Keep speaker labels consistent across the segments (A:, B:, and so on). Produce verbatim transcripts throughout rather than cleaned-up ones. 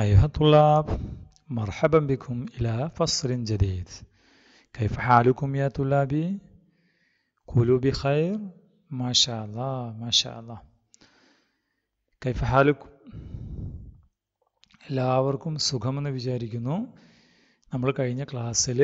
A: أيها الطلاب مرحبا بكم إلى فصل جديد. كيف حالكم يا طلابي؟ قولوا بخير. ما شاء الله ما شاء الله. كيف حالكم? എല്ലാവർക്കും സുഖമെന്ന് വിചാരിക്കുന്നു. നമ്മൾ കഴിഞ്ഞ ക്ലാസ്സിൽ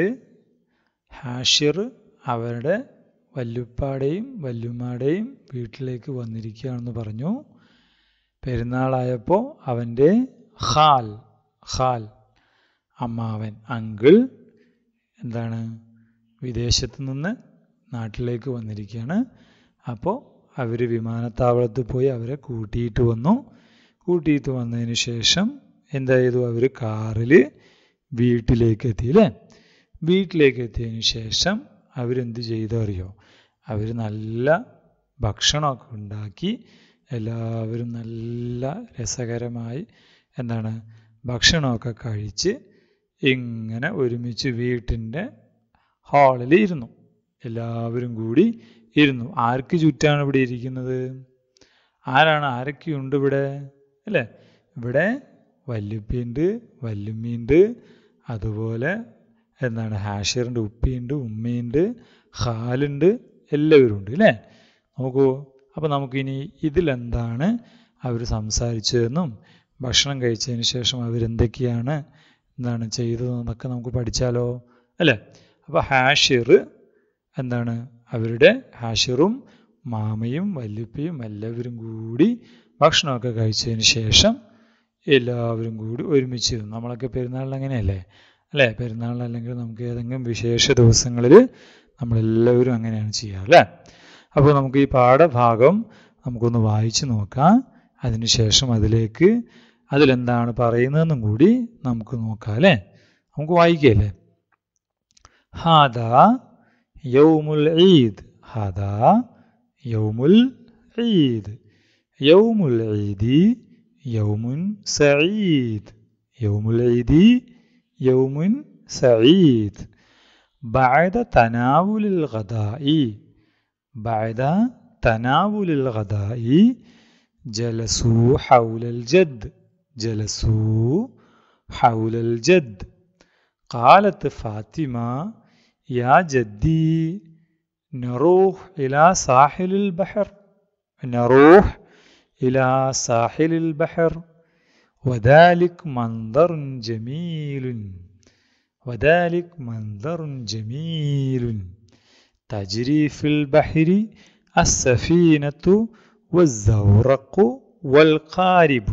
A: ഹാഷിർ അവരുടെ വല്യുപ്പാടെയും വല്യുമ്മയുടെയും വീട്ടിലേക്ക് വന്നിരിക്കുകയാണെന്ന് പറഞ്ഞു. പെരുന്നാളായപ്പോൾ അവൻ്റെ ഖാൽ ഖാൽ അമ്മാവൻ അങ്കിൾ എന്താണ് വിദേശത്ത് നിന്ന് നാട്ടിലേക്ക് വന്നിരിക്കുകയാണ്. അപ്പോൾ അവർ വിമാനത്താവളത്തിൽ പോയി അവരെ കൂട്ടിയിട്ട് വന്നു. കൂട്ടിയിട്ട് വന്നതിന് ശേഷം എന്താ ചെയ്തു? അവർ കാറിൽ വീട്ടിലേക്ക് എത്തി അല്ലേ? വീട്ടിലേക്ക് എത്തിയതിന് ശേഷം അവരെന്ത് ചെയ്തു അറിയോ? അവർ നല്ല ഭക്ഷണമൊക്കെ ഉണ്ടാക്കി എല്ലാവരും നല്ല രസകരമായി എന്താണ് ഭക്ഷണമൊക്കെ കഴിച്ച് ഇങ്ങനെ ഒരുമിച്ച് വീട്ടിൻ്റെ ഹാളിൽ ഇരുന്നു. എല്ലാവരും കൂടി ഇരുന്നു. ആർക്ക് ചുറ്റാണ് ഇവിടെ ഇരിക്കുന്നത്? ആരാണ്? ആരൊക്കെയുണ്ട് ഇവിടെ അല്ലേ? ഇവിടെ വല്യുപ്പിയുണ്ട്, വല്യുമ്മയുണ്ട്, അതുപോലെ എന്താണ് ഹാഷിറിൻ്റെ ഉപ്പിയുണ്ട്, ഉമ്മയുണ്ട്, ഖാലുണ്ട്, എല്ലാവരും ഉണ്ട് അല്ലേ? നോക്കൂ. അപ്പോൾ നമുക്കിനി ഇതിലെന്താണ് അവർ സംസാരിച്ചതെന്നും ഭക്ഷണം കഴിച്ചതിന് ശേഷം അവരെന്തൊക്കെയാണ് എന്താണ് ചെയ്തതെന്നൊക്കെ നമുക്ക് പഠിച്ചാലോ അല്ലേ? അപ്പോൾ ഹാഷിർ എന്താണ് അവരുടെ ഹാഷിറും മാമയും വല്യുപ്പയും എല്ലാവരും കൂടി ഭക്ഷണമൊക്കെ കഴിച്ചതിന് ശേഷം എല്ലാവരും കൂടി ഒരുമിച്ച് ഇരുന്നു. നമ്മളൊക്കെ പെരുന്നാളിന് അങ്ങനെയല്ലേ അല്ലേ? പെരുന്നാളിന് അല്ലെങ്കിൽ നമുക്ക് ഏതെങ്കിലും വിശേഷ ദിവസങ്ങളിൽ നമ്മളെല്ലാവരും അങ്ങനെയാണ് ചെയ്യുക അല്ലേ? അപ്പോൾ നമുക്ക് ഈ പാഠഭാഗം നമുക്കൊന്ന് വായിച്ചു നോക്കാം. അതിനുശേഷം അതിലേക്ക് അതിലെന്താണ് പറയുന്നതെന്നും കൂടി നമുക്ക് നോക്കാം അല്ലേ? നമുക്ക് വായിക്കല്ലേ? ഹാദാ യൗമുൽ ഈദ്. ഹാദാ യൗമുൽ ഈദ്. യൗമുൽ ഈദി യൗമുൻ സഈദ്. യൗമുൽ ഈദി യൗമുൻ സഈദ്. ബഅദ തനാവുലിൽ ഗദാഇ. بعد تناول الغداء جلسوا حول الجد. جلسوا حول الجد. قالت فاطمة يا جدي نروح إلى ساحل البحر. نروح إلى ساحل البحر وذلك منظر جميل. وذلك منظر جميل تجري في البحر السفينة والزورق والقارب.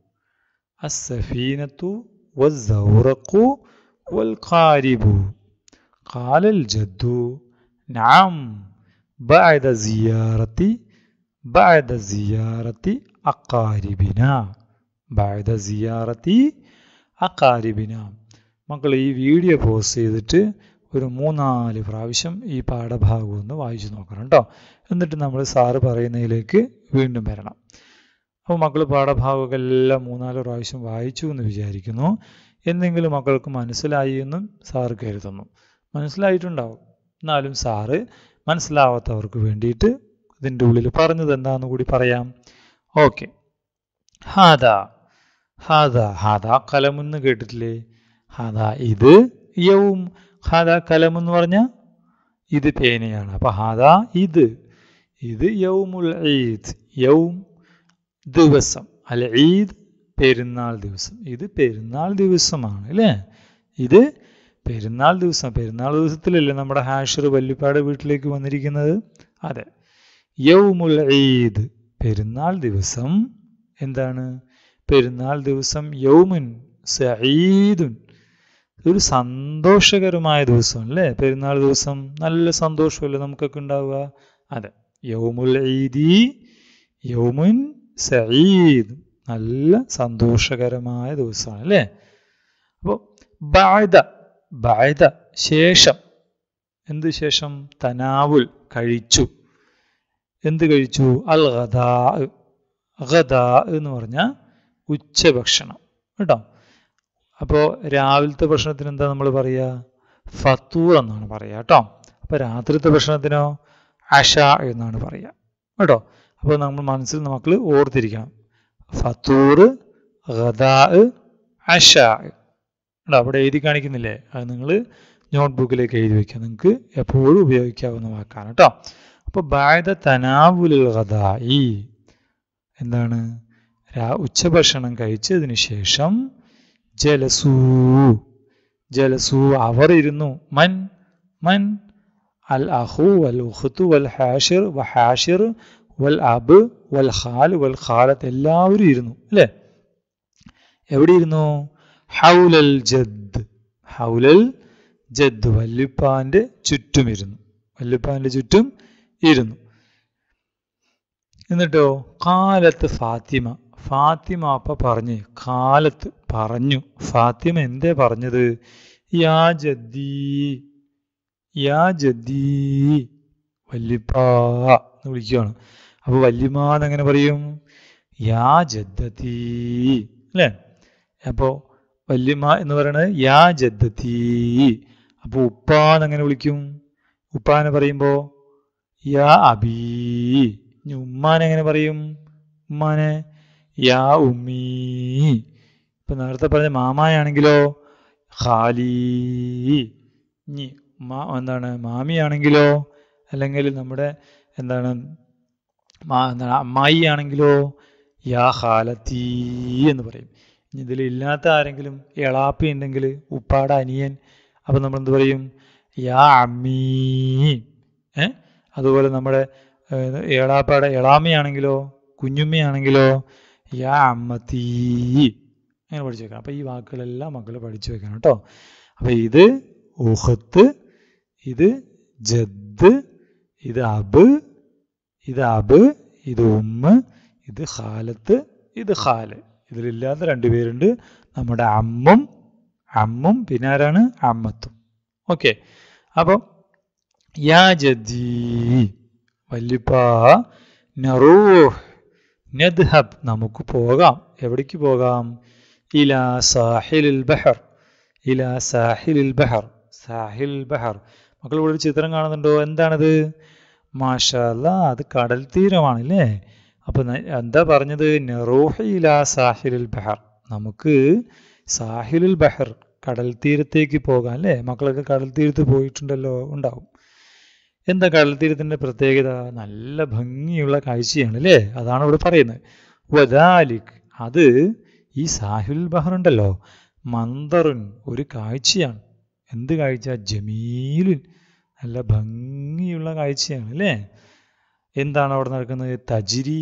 A: السفينة والزورق والقارب. قال الجد نعم بعد زيارة بعد زيارة أقاربنا. بعد زيارة أقاربنا. മക്കൾ ഈ വീഡിയോ പോസ് ചെയ്തിട്ട് ഒരു മൂന്നാല് പ്രാവശ്യം ഈ പാഠഭാഗം ഒന്ന് വായിച്ചു നോക്കണം കേട്ടോ. എന്നിട്ട് നമ്മൾ സാറ് പറയുന്നതിലേക്ക് വീണ്ടും വരണം. അപ്പോൾ മക്കൾ പാഠഭാഗമൊക്കെ എല്ലാം മൂന്നാല് പ്രാവശ്യം വായിച്ചു എന്ന് വിചാരിക്കുന്നു. എന്തെങ്കിലും മക്കൾക്ക് മനസ്സിലായി എന്നും സാറ് കരുതുന്നു. മനസ്സിലായിട്ടുണ്ടാവും. എന്നാലും സാറ് മനസ്സിലാവാത്തവർക്ക് വേണ്ടിയിട്ട് ഇതിൻ്റെ ഉള്ളിൽ പറഞ്ഞത് എന്താണെന്ന് കൂടി പറയാം. ഓക്കെ. ഹാദ. ഹാദ ഹാദ കലമെന്ന് കേട്ടിട്ടില്ലേ? ഹാദ ഇത്. യൗം. ഹാദ കലം എന്ന് പറഞ്ഞാൽ ഇത് പേനയാണ്. അപ്പൊ ഹാദ ഇത്. ഇത് യൗമുൽ ഈദ്. യൗം ദിവസം. അൽ ഈദ് പെരുന്നാൾ ദിവസം. ഇത് പെരുന്നാൾ ദിവസമാണ് അല്ലേ? ഇത് പെരുന്നാൾ ദിവസം. പെരുന്നാൾ ദിവസത്തിലല്ലേ നമ്മുടെ ഹാഷിർ വല്യുപ്പാടെ വീട്ടിലേക്ക് വന്നിരിക്കുന്നത്? അതെ. യൗമുൽ ഈദ് പെരുന്നാൾ ദിവസം. എന്താണ് പെരുന്നാൾ ദിവസം? യൗമുൻ സഈദുൻ. ഒരു സന്തോഷകരമായ ദിവസം അല്ലേ പെരുന്നാൾ ദിവസം? നല്ല സന്തോഷമല്ലേ നമുക്കൊക്കെ ഉണ്ടാവുക? അതെ. യൗമുൽ ഈദി യൗമുൻ സഈദ്. നല്ല സന്തോഷകരമായ ദിവസമാണ് അല്ലേ? അപ്പോൾ ബഅദ. ബഅദ ശേഷം. എന്ത് ശേഷം? തനാവുൽ കഴിച്ചു. എന്ത് കഴിച്ചു? അൽ ഗദാ. ഗദാ എന്ന് പറഞ്ഞാൽ ഉച്ചഭക്ഷണം കേട്ടോ. അപ്പോൾ രാവിലത്തെ ഭക്ഷണത്തിന് എന്താ നമ്മൾ പറയുക? ഫത്തൂർ എന്നാണ് പറയുക കേട്ടോ. അപ്പോൾ രാത്രിത്തെ ഭക്ഷണത്തിനോ അഷ എന്നാണ് പറയുക കേട്ടോ. അപ്പോൾ നമ്മൾ മനസ്സിൽ മക്കൾ ഓർത്തിരിക്കണം. ഫത്തൂർ, ഗദാ, അഷ അവിടെ എഴുതി കാണിക്കുന്നില്ലേ, അത് നിങ്ങൾ നോട്ട്ബുക്കിലേക്ക് എഴുതി വയ്ക്കുക. നിങ്ങൾക്ക് എപ്പോഴും ഉപയോഗിക്കാവുന്ന വാക്കാണ് കേട്ടോ. അപ്പോൾ ബഅദ തനാവുലുൽ ഗദാഇ എന്താണ്, ഉച്ചഭക്ഷണം കഴിച്ചതിന് ശേഷം ജലസൂ ജലസൂ അവർ ഇരുന്നു. മൻ മൻ അൽ അഖു വൽ ഉഖ്തു വൽ ഹാഷിർ വ ഹാഷിർ വൽ അബ് വൽ ഖാൽ വൽ ഖാലത്ത് എല്ലാവരും ഇരുന്നു അല്ലേ. എവിടെ ഇരുന്നു? ഹൗലൽ ജദ് ഹൗലൽ ജദ് വല്യുപ്പാന്റെ ചുറ്റും ഇരുന്നു. വല്യുപ്പാന്റെ ചുറ്റും ഇരുന്നു. എന്നിട്ടോ കാലത്ത് ഫാത്തിമ ഫാത്തിമ അപ്പ പറഞ്ഞ് കാലത്ത് പറഞ്ഞു. ഫാത്തിമ എന്തേ പറഞ്ഞത്? യാ ജദ്ദീ യാ ജദ്ദീ വല്യപ്പാ എന്ന് വിളിക്കുകയാണ്. അപ്പൊ വല്യമ്മ എന്നെങ്ങനെ പറയും? യാ ജദ്ദതീ അല്ലേ. അപ്പോ വല്യമ്മ എന്ന് പറയുന്നത് യാ ജദ്ദതീ. അപ്പൊ ഉപ്പ എന്നെങ്ങനെ വിളിക്കും? ഉപ്പാനെ പറയുമ്പോ യാ അബീ. ഇനി ഉമ്മാനെ എങ്ങനെ പറയും? ഉമ്മാനെ യാ ഉമ്മീ. ഇപ്പൊ നേരത്തെ പറഞ്ഞ മാമായാണെങ്കിലോ ഖാലീ. ഇനി മാ എന്താണ് മാമിയാണെങ്കിലോ, അല്ലെങ്കിൽ നമ്മുടെ എന്താണ് മാ എന്താണ് അമ്മായി ആണെങ്കിലോ യാ ഖാലത്തീ എന്ന് പറയും. ഇനി ഇതിലില്ലാത്ത ആരെങ്കിലും എളാപ്പി ഉണ്ടെങ്കിൽ ഉപ്പാടെ അനിയൻ, അപ്പം നമ്മൾ എന്ത് പറയും? യാ അമ്മീ. ഏ അതുപോലെ നമ്മുടെ ഏളാപ്പാടെ എളാമയാണെങ്കിലോ കുഞ്ഞുമ്മയാണെങ്കിലോ യാ അമ്മത്തീ. അങ്ങനെ പഠിച്ചു വെക്കണം. അപ്പം ഈ വാക്കുകളെല്ലാം മക്കൾ പഠിച്ചു വെക്കണം കേട്ടോ. അപ്പം ഇത് ഉഖത്ത്, ഇത് ജദ്, ഇത് അബ്, ഇത് അബ്, ഇത് ഉമ്മ, ഇത് ഖാലത്ത്, ഇത് ഖാല്. ഇതിലില്ലാത്ത രണ്ടുപേരുണ്ട്, നമ്മുടെ അമ്മും അമ്മും പിന്നെ ആരാണ്? അമ്മത്തും. ഓക്കെ. അപ്പം യാ ജദ്ദീ വല്യപ്പാ നറൂഹ് നദ്ഹബ് നമുക്ക് പോകാം. എവിടേക്ക് പോകാം? ഇലാ സാഹിലിൽ ബഹർ ഇലാ സാഹിലിൽ ബഹർ സാഹിൽ ബഹർ. മക്കൾ ഇവിടെ ഒരു ചിത്രം കാണുന്നുണ്ടോ? എന്താണത്? മാഷാ അല്ലാഹ്, അത് കടൽ തീരമാണല്ലേ. അപ്പൊ എന്താ പറഞ്ഞത്? നറൂഹ് ഇലാ സാഹിലിൽ ബഹർ, നമുക്ക് സാഹിലുൽ ബഹർ കടൽ തീരത്തേക്ക് പോകാം അല്ലേ. മക്കളൊക്കെ കടൽ തീരത്ത് പോയിട്ടുണ്ടല്ലോ, ഉണ്ടാവും. എന്താ കടൽ തീരത്തിന്റെ പ്രത്യേകത? നല്ല ഭംഗിയുള്ള കാഴ്ചയാണ് അല്ലേ. അതാണ് ഇവിടെ പറയുന്നത്. വദാലിക് അത് ഈ സാഹിലുൽ ബഹർ ഉണ്ടല്ലോ, മന്ദറുൻ ഒരു കാഴ്ചയാണ്. എന്ത് കാഴ്ച? ജമീലുൻ നല്ല ഭംഗിയുള്ള കാഴ്ചയാണ് അല്ലേ. എന്താണ് അവിടെ നടക്കുന്നത്? തജ്രി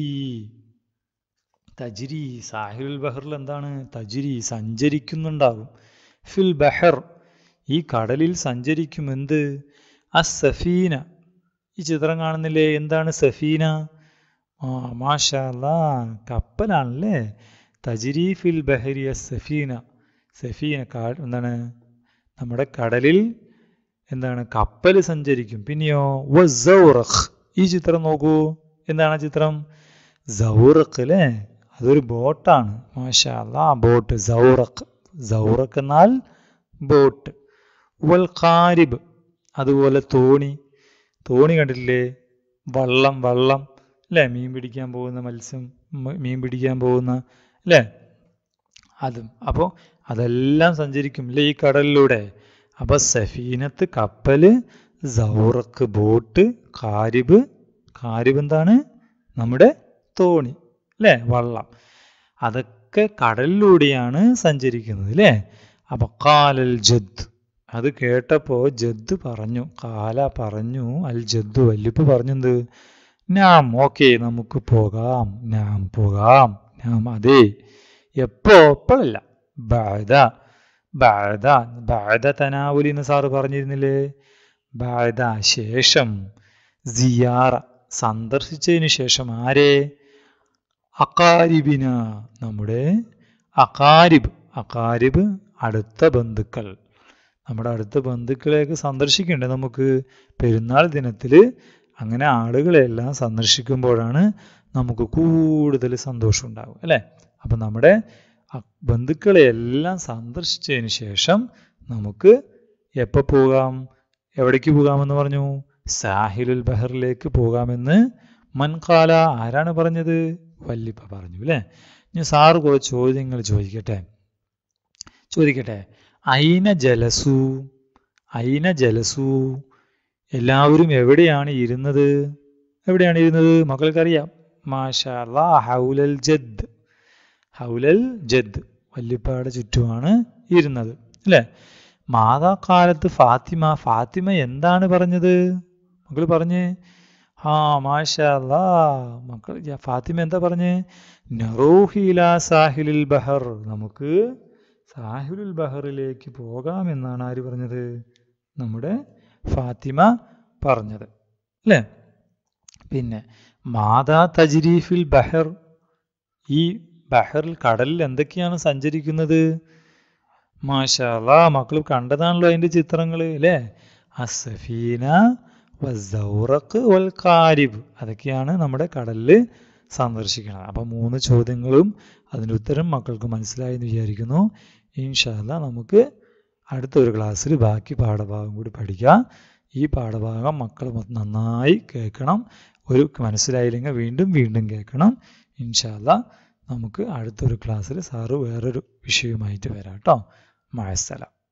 A: തജ്രി സാഹിലുൽ ബഹറിൽ എന്താണ്? തജ്രി സഞ്ചരിക്കുന്നുണ്ടാകും. ഫിൽ ബഹർ ഈ കടലിൽ സഞ്ചരിക്കും. എന്ത്? അസ്സഫീന ഈ ചിത്രം കാണുന്നില്ലേ? എന്താണ് സഫീന? ആ മാഷാ അല്ലാഹ്, കപ്പലാണല്ലേ. തജ്രി ഫിൽ ബഹരി അസ്സഫീന. സഫീന എന്താണ്? നമ്മുടെ കടലിൽ എന്താണ്? കപ്പൽ സഞ്ചരിക്കും. പിന്നെയോ വസൗറഖ് ഈ ചിത്രം നോക്കൂ. എന്താണ് ചിത്രം? സൗറഖ് അല്ലേ. അതൊരു ബോട്ടാണ്. മാഷാ അല്ലാഹ്, ബോട്ട് സൗറഖ്. സൗറഖ് എന്നാൽ ബോട്ട്. വൽ ഖാരിബ് അതുപോലെ തോണി. തോണി കണ്ടിട്ടില്ലേ? വള്ളം വള്ളം അല്ലേ. മീൻ പിടിക്കാൻ പോകുന്ന മത്സ്യം മീൻ പിടിക്കാൻ പോകുന്ന അല്ലേ, അതും. അപ്പോൾ അതെല്ലാം സഞ്ചരിക്കും അല്ലേ ഈ കടലിലൂടെ. അപ്പൊ സഫീനത്ത് കപ്പല്, സൗറഖ് ബോട്ട്, ഖാരിബ് ഖാരിബ് എന്താണ്? നമ്മുടെ തോണി അല്ലേ, വള്ളം. അതൊക്കെ കടലിലൂടെയാണ് സഞ്ചരിക്കുന്നത് അല്ലേ. അപ്പൊ ഖാലൽ ജദ് അത് കേട്ടപ്പോ ജദ് പറഞ്ഞു, കാല പറഞ്ഞു, അൽ ജദ്ദു വല്യപ്പ് പറഞ്ഞത് നാം ഓക്കെ നമുക്ക് പോകാം, നാം പോകാം, നാം അതെ. എപ്പോ? എപ്പോഴല്ല. ബഅദ ബഅദ ബഅദ തനാവുലി എന്ന് സാറ് പറഞ്ഞിരുന്നില്ലേ. ബഅദ ശേഷം, സിയാറ സന്ദർശിച്ചതിന് ശേഷം. ആരെ? അഖാരിബിന നമ്മുടെ അഖാരിബ്. അഖാരിബ് അടുത്ത ബന്ധുക്കൾ. നമ്മുടെ അടുത്ത ബന്ധുക്കളെയൊക്കെ സന്ദർശിക്കണ്ടേ നമുക്ക് പെരുന്നാൾ ദിനത്തിൽ. അങ്ങനെ ആളുകളെല്ലാം സന്ദർശിക്കുമ്പോഴാണ് നമുക്ക് കൂടുതൽ സന്തോഷം ഉണ്ടാകും അല്ലേ. അപ്പം നമ്മുടെ ബന്ധുക്കളെയെല്ലാം സന്ദർശിച്ചതിന് ശേഷം നമുക്ക് എപ്പോൾ പോകാം? എവിടേക്ക് പോകാമെന്ന് പറഞ്ഞു? സാഹിലുൽ ബഹറിലേക്ക് പോകാമെന്ന് മൻകാല ആരാണ് പറഞ്ഞത്? വല്യപ്പ പറഞ്ഞു അല്ലേ. ഇനി സാറ് കുറച്ച് ചോദ്യങ്ങൾ ചോദിക്കട്ടെ. ചോദിക്കട്ടെ, ഐന ജലസു, ഐന ജലസു, എല്ലാവരും എവിടെയാണ് ഇരുന്നത്? എവിടെയാണ് ഇരുന്നത്? മക്കൾക്കറിയാം. മാഷാ അല്ലാ, ഹൗലൽ ജദ്, ഹൗലൽ ജദ്, വല്യപ്പയുടെ ചുറ്റുമാണ് ഇരുന്നത് അല്ലേ? മാതാ കാലത്ത് ഫാത്തിമ, ഫാത്തിമ എന്താണ് പറഞ്ഞത്? മക്കൾ പറഞ്ഞേ. ആ മാഷാ അല്ലാ, മക്കൾ ഫാത്തിമ എന്താ പറഞ്ഞേ? നറൂഹി ഇലാ സാഹിലുൽ ബഹർ, നമുക്ക് സാഹിലുൽ ബഹറിലേക്ക് പോകാം എന്നാണ് ആര് പറഞ്ഞത്? നമ്മുടെ ഫാത്തിമ പറഞ്ഞത് അല്ലേ? പിന്നെ മാതാ തജ്രീഫിൽ ബഹർ, ഈ ബഹറിൽ, കടലിൽ എന്തൊക്കെയാണ് സഞ്ചരിക്കുന്നത്? മാഷാ അല്ലാ, മക്കൾ കണ്ടതാണല്ലോ അതിൻ്റെ ചിത്രങ്ങൾ അല്ലേ? അസ്സഫീന വസ്സൗറഖ് വൽ ഖാരിബ്, അതൊക്കെയാണ് നമ്മുടെ കടലിൽ സന്ദർശിക്കുന്നത്. അപ്പം മൂന്ന് ചോദ്യങ്ങളും അതിൻ്റെ ഉത്തരം മക്കൾക്ക് മനസ്സിലായി എന്ന് വിചാരിക്കുന്നു. ഇൻഷാ അല്ലാ നമുക്ക് അടുത്തൊരു ക്ലാസ്സിൽ ബാക്കി പാഠഭാഗം കൂടി പഠിക്കാം. ഈ പാഠഭാഗം മക്കൾ നന്നായി കേൾക്കണം. ഒരു മനസ്സിലായില്ലെങ്കിൽ വീണ്ടും വീണ്ടും കേൾക്കണം. ഇൻഷാ അല്ലാ നമുക്ക് അടുത്തൊരു ക്ലാസ്സിൽ സാറ് വേറൊരു വിഷയവുമായിട്ട് വരാം കേട്ടോ. മഅസ്സലാം.